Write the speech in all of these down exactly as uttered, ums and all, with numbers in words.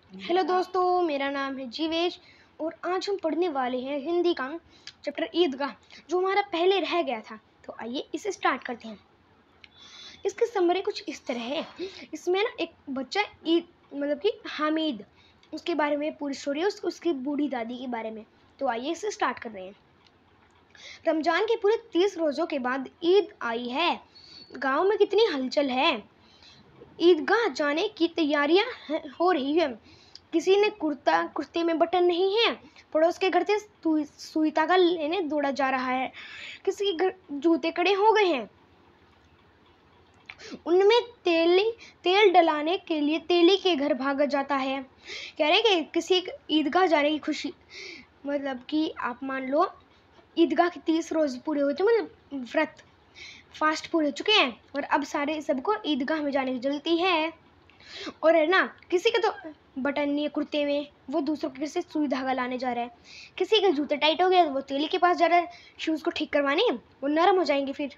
Hello दोस्तों, मेरा नाम है जीवेश और आज हम पढ़ने वाले हैं हिंदी का चैप्टर ईदगाह, जो हमारा पहले रह गया था। तो आइए इसे स्टार्ट करते हैं। इसके समरी कुछ इस तरह है। इसमें ना एक बच्चा ईद मतलब कि हामिद, उसके बारे में पूरी स्टोरी है, उस, उसकी बूढ़ी दादी के बारे में। तो आइए इसे स्टार्ट कर रहे हैं। रमजान के पूरे तीस रोज़ों के बाद ईद आई है। गाँव में कितनी हलचल है। ईदगाह जाने की तैयारियां हो रही है। किसी ने कुर्ता कुर्ते में बटन नहीं है, पड़ोस के घर से सुई, सुई धागा लेने दौड़ा जा रहा है। किसी के घर जूते कड़े हो गए हैं, उनमें तेली तेल डलाने के लिए तेली के घर भागा जाता है। कह रहे कि किसी ईदगाह जाने की खुशी, मतलब कि आप मान लो ईदगाह के तीस रोज पूरे हुए थे, मतलब व्रत फास्ट पूरे हो चुके हैं और अब सारे सबको ईदगाह में जाने की जल्दी है। और है ना, किसी का तो बटन नहीं है कुर्ते में, वो दूसरों के घर से सुई धागा लाने जा रहा है। किसी के जूते टाइट हो गए, वो तेली के पास जा रहा है शूज़ को ठीक करवाने, वो नरम हो जाएंगे। फिर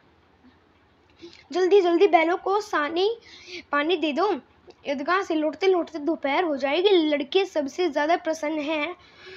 जल्दी जल्दी बैलों को सानी पानी दे दो। ईदगाह से लौटते लौटते दोपहर हो जाएगी। लड़के सबसे ज़्यादा प्रसन्न हैं।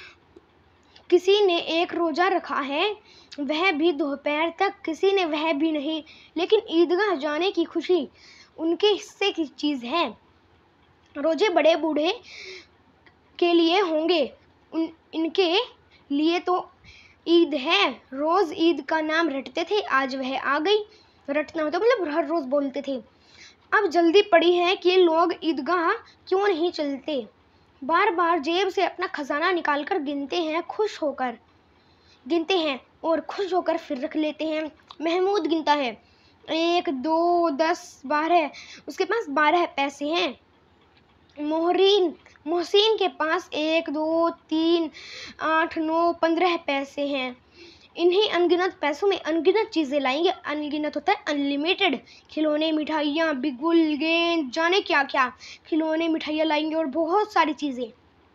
किसी ने एक रोज़ा रखा है, वह भी दोपहर तक, किसी ने वह भी नहीं। लेकिन ईदगाह जाने की खुशी उनके हिस्से की चीज़ है। रोजे बड़े बूढ़े के लिए होंगे, उन इनके लिए तो ईद है। रोज़ ईद का नाम रटते थे, आज वह आ गई। रटना होता मतलब हर रोज़ बोलते थे। अब जल्दी पड़ी है कि लोग ईदगाह क्यों नहीं चलते। बार बार जेब से अपना खजाना निकालकर गिनते हैं, खुश होकर गिनते हैं और खुश होकर फिर रख लेते हैं। महमूद गिनता है, एक दो दस बारह, उसके पास बारह पैसे हैं। मोहरीन मोहसिन के पास एक दो तीन आठ नौ पंद्रह पैसे हैं। इन्हीं अनगिनत पैसों में अनगिनत चीज़ें लाएंगे। अनगिनत होता है अनलिमिटेड। खिलौने, मिठाइयाँ, बिगुल, गेंद, जाने क्या क्या खिलौने मिठाइयाँ लाएंगे और बहुत सारी चीज़ें।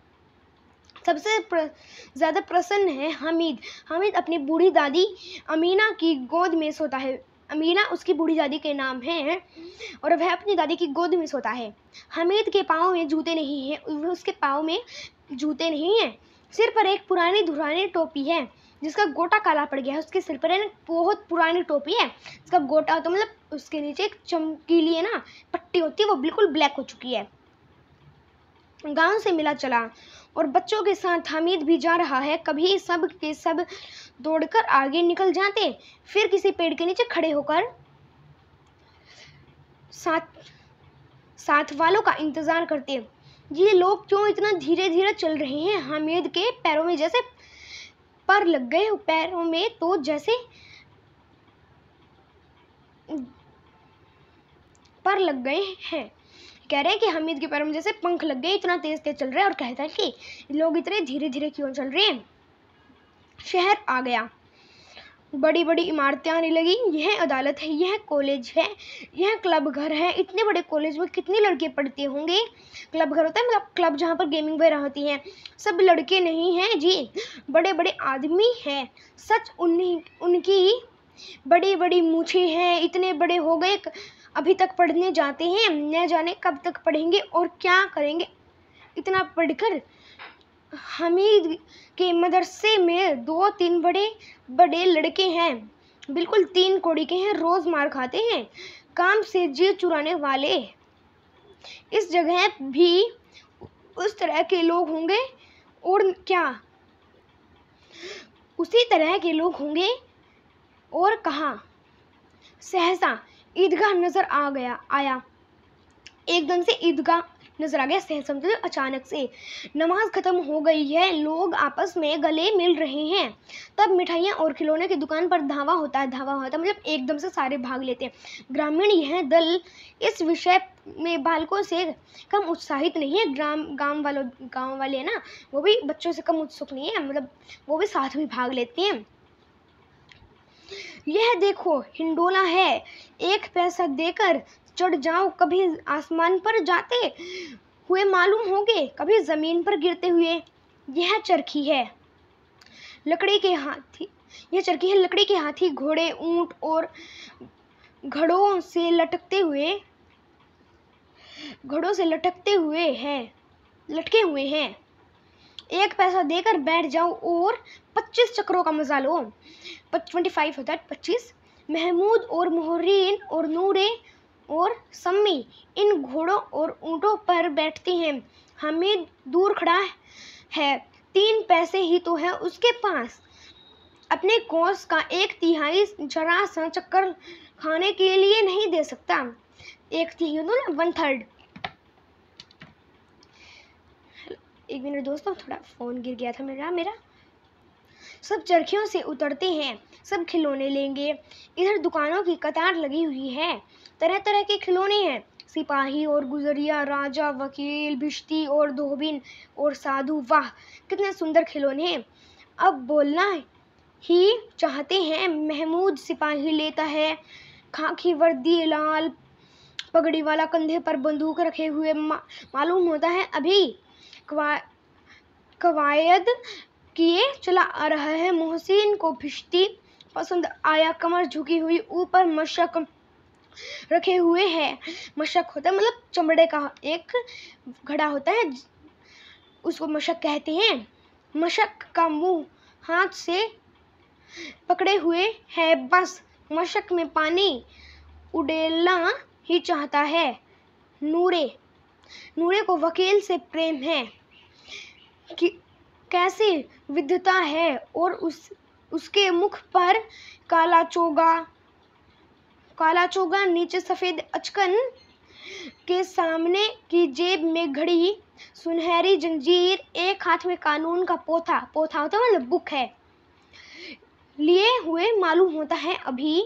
सबसे प्र, ज़्यादा प्रसन्न है हामिद। हामिद अपनी बूढ़ी दादी अमीना की गोद में सोता है। अमीना उसकी बूढ़ी दादी के नाम है और वह अपनी दादी की गोद में सोता है। हामिद के पाँव में जूते नहीं हैं, उसके पाँव में जूते नहीं हैं। सिर पर एक पुरानी धुरानी टोपी है जिसका गोटा काला पड़ गया है। उसके सिर पर एक बहुत पुरानी टोपी है, इसका गोटा तो मतलब उसके नीचे एक चमकीली है ना पट्टी होती है, वो बिल्कुल ब्लैक हो चुकी है। गांव से मिला चला और बच्चों के साथ हामिद भी जा रहा है। कभी सब के सब दौड़कर आगे निकल जाते, फिर किसी पेड़ के नीचे खड़े होकर साथ साथ वालों का इंतजार करते। ये लोग क्यों इतना धीरे धीरे चल रहे हैं। हामिद के पैरों में जैसे पर लग गए, पैरों में तो जैसे पर लग गए हैं। कह रहे हैं कि हामिद के पैरों में जैसे पंख लग गए, इतना तेज तेज चल रहे हैं। और कहता है कि लोग इतने धीरे धीरे क्यों चल रहे हैं। शहर आ गया, बड़ी बड़ी इमारतें आने लगी। यह अदालत है, यह कॉलेज है, यह क्लब घर है। इतने बड़े कॉलेज में कितने लड़के पढ़ते होंगे। क्लब घर होता है मतलब क्लब जहाँ पर गेमिंग वगैरह होती है। सब लड़के नहीं हैं जी, बड़े बड़े आदमी हैं। सच उन्हीं उनकी बड़ी बड़ी मूछें हैं, इतने बड़े हो गए, अभी तक पढ़ने जाते हैं, न जाने कब तक पढ़ेंगे और क्या करेंगे। इतना पढ़कर हामिद के मदरसे में दो तीन बड़े बड़े लड़के हैं, बिल्कुल तीन कौड़ी के हैं, रोज मार खाते हैं, काम से जी चुराने वाले। इस जगह भी उस तरह के लोग होंगे और क्या उसी तरह के लोग होंगे और कहाँ। सहसा ईदगाह नजर आ गया आया एकदम से ईदगाह नजर आ गया सहसा मतलब अचानक से। नमाज खत्म हो गई है, लोग आपस में गले मिल रहे हैं। तब मिठाइयाँ और खिलौने की दुकान पर धावा होता है। धावा होता है मतलब एकदम से सारे भाग लेते हैं। ग्रामीण यह दल इस विषय में बालकों से कम उत्साहित नहीं है। ग्राम गांव वालों गांव वाले है ना, वो भी बच्चों से कम उत्सुक नहीं है, मतलब वो भी साथ में भाग लेते हैं। यह देखो हिंडोला है, एक पैसा देकर चढ़ जाओ, कभी आसमान पर जाते हुए मालूम होंगे, कभी जमीन पर गिरते हुए। यह चरखी है लकड़ी के हाथी यह चरखी है लकड़ी के हाथी, घोड़े, ऊंट और घड़ों से लटकते हुए घड़ों से लटकते हुए है। लटके हुए हैं। एक पैसा देकर बैठ जाओ और पच्चीस चक्रों का मजा लो। ट्वेंटी फाइव होता है पच्चीस। महमूद और मोहरीन और नूरे और सम्मी इन घोड़ों और ऊँटों पर बैठती हैं। हामिद दूर खड़ा है, तीन पैसे ही तो है उसके पास। अपने कोस का एक तिहाई जरा सा चक्कर खाने के लिए नहीं दे सकता। एक तिहाई ना वन थर्ड। एक मिनट दोस्तों, थोड़ा फोन गिर गया था मेरा मेरा सब चरखियों से उतरते हैं, सब खिलौने लेंगे। इधर दुकानों की कतार लगी हुई है, तरह तरह के खिलौने हैं। सिपाही और गुजरिया, राजा, वकील, भिश्ती और धोबिन और साधु, वाह कितने सुंदर खिलौने हैं। अब बोलना ही चाहते हैं। महमूद सिपाही लेता है, खाकी वर्दी, लाल पगड़ी वाला, कंधे पर बंदूक रखे हुए, मा, मालूम होता है अभी कवा, कवायद किए चला आ रहा है। मोहसिन को भिश्ती पसंद आया, कमर झुकी हुई, ऊपर मशक रखे हुए है। मशक होता है मतलब चमड़े का एक घड़ा होता है, उसको मशक कहते हैं। मशक का मुंह हाथ से पकड़े हुए है, बस मशक में पानी उड़ेलना ही चाहता है। नूरे नूरे को वकील से प्रेम है कि कैसी विधता है, और उस उसके मुख पर काला चोगा काला चोगा नीचे सफेद अचकन के सामने की जेब में घड़ी, सुनहरी जंजीर, एक हाथ में कानून का पोथा पोथा होता है मतलब बुक है लिए हुए मालूम होता है अभी।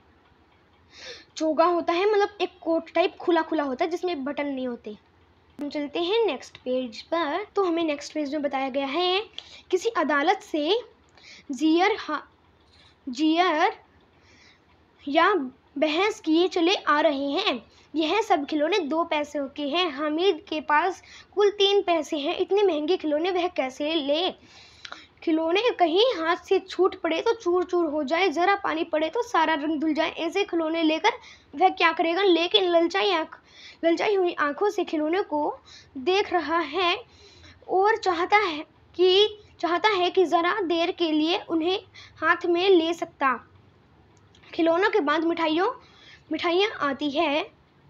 चोगा होता है मतलब एक कोट टाइप खुला खुला होता है जिसमें बटन नहीं होते। हम चलते हैं नेक्स्ट पेज पर। तो हमें नेक्स्ट पेज में बताया गया है, किसी अदालत से जियर हा, जियर या बहस किए चले आ रहे हैं। यह सब खिलौने दो पैसे के हैं। हामिद के पास कुल तीन पैसे हैं। इतने महंगे खिलौने वह कैसे ले? खिलौने कहीं हाथ से छूट पड़े तो चूर चूर हो जाए, जरा पानी पड़े तो सारा रंग धुल जाए, ऐसे खिलौने लेकर वह क्या करेगा? लेकिन ललचाई आँख ललचाई हुई आंखों से खिलौने को देख रहा है और चाहता है कि चाहता है कि जरा देर के लिए उन्हें हाथ में ले सकता। खिलौनों के बाद मिठाइयों मिठाइयाँ आती है।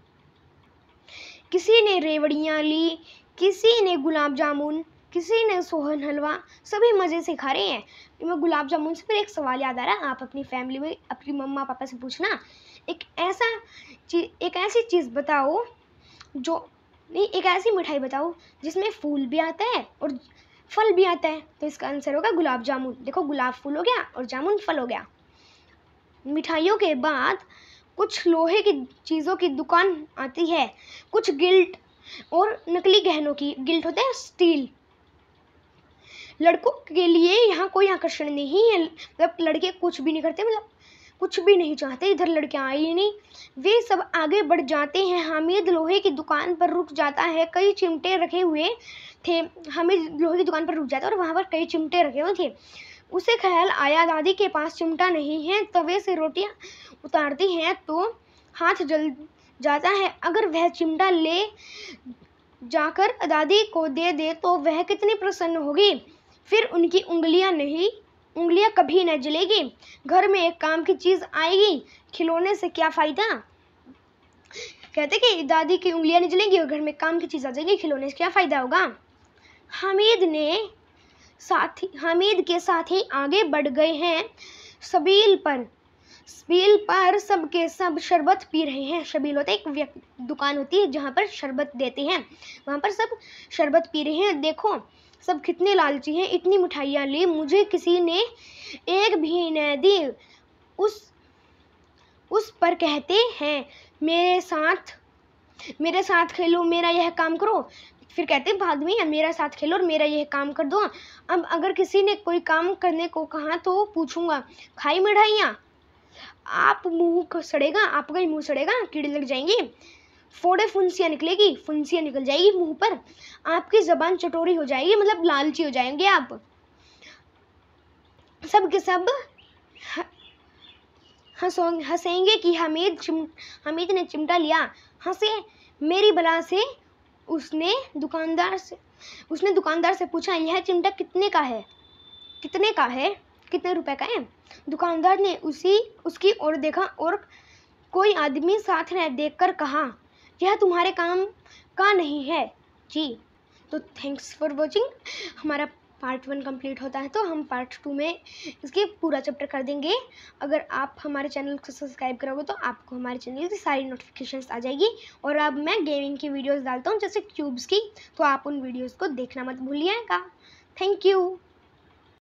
किसी ने रेवड़ियाँ ली, किसी ने गुलाब जामुन, किसी ने सोहन हलवा, सभी मज़े से खा रहे हैं। मैं गुलाब जामुन से फिर एक सवाल याद आ रहा है, आप अपनी फैमिली में अपनी मम्मा पापा से पूछना, एक ऐसा चीज एक ऐसी चीज़ बताओ जो नहीं एक ऐसी मिठाई बताओ जिसमें फूल भी आता है और फल भी आता है। तो इसका आंसर होगा गुलाब जामुन। देखो, गुलाब फूल हो गया और जामुन फल हो गया। मिठाइयों के बाद कुछ लोहे की चीज़ों की दुकान आती है, कुछ गिल्ट और नकली गहनों की। गिल्ट होता है स्टील। लड़कों के लिए यहाँ कोई आकर्षण नहीं है, मतलब लड़के कुछ भी नहीं करते, मतलब कुछ भी नहीं चाहते। इधर लड़कियाँ आई ही नहीं, वे सब आगे बढ़ जाते हैं। हामिद लोहे की दुकान पर रुक जाता है, कई चिमटे रखे हुए थे। हामिद लोहे की दुकान पर रुक जाता है और वहाँ पर कई चिमटे रखे हुए थे। उसे ख्याल आया, दादी के पास चिमटा नहीं है, तवे से रोटियां उतारती हैं तो हाथ जल जाता है। अगर वह चिमटा ले जाकर दादी को दे दे तो वह कितनी प्रसन्न होगी। फिर उनकी उंगलियां नहीं उंगलियां कभी न जलेगी। घर में एक काम की चीज़ आएगी, खिलौने से क्या फ़ायदा। कहते कि दादी की उंगलियां नहीं जलेंगी और घर में काम की चीज़ आ जाएगी, खिलौने से क्या फ़ायदा होगा। हामिद ने साथी हामिद के साथी आगे बढ़ गए हैं। सबील पर सबील पर सब के सब शरबत पी रहे हैं। शबील होता है एक दुकान होती है जहाँ पर शरबत देते हैं, वहाँ पर सब शरबत पी रहे हैं। देखो सब कितने लालची हैं, इतनी मिठाइयाँ ली, मुझे किसी ने एक भी न दी। उस उस पर कहते हैं मेरे साथ मेरे साथ खेलो, मेरा यह काम करो। फिर कहते हैं बाद में मेरा साथ खेलो और मेरा यह काम कर दो। अब अगर किसी ने कोई काम करने को कहा तो पूछूंगा, खाई मिठाइयाँ? आप मुंह सड़ेगा, आपका ही मुंह सड़ेगा, कीड़े लग जाएंगे, फोड़े फुंसियाँ निकलेगी, फुंसियाँ निकल जाएगी मुंह पर, आपकी जबान चटोरी हो जाएगी, मतलब लालची हो जाएंगे आप। सब के सब हंसेंगे कि हमीद हमीद ने चिमटा लिया। हंसे मेरी बला से उसने दुकानदार से उसने दुकानदार से पूछा, यह चिमटा कितने का है? कितने का है? कितने रुपए का है? दुकानदार ने उसी उसकी ओर देखा और कोई आदमी साथ ने देखकर कहा, यह तुम्हारे काम का नहीं है जी। तो थैंक्स फॉर वॉचिंग। हमारा पार्ट वन कंप्लीट होता है तो हम पार्ट टू में इसके पूरा चैप्टर कर देंगे। अगर आप हमारे चैनल को सब्सक्राइब करोगे तो आपको हमारे चैनल की सारी नोटिफिकेशंस आ जाएगी। और अब मैं गेमिंग की वीडियोस डालता हूँ जैसे क्यूब्स की, तो आप उन वीडियोस को देखना मत भूलिएगा। Thank you.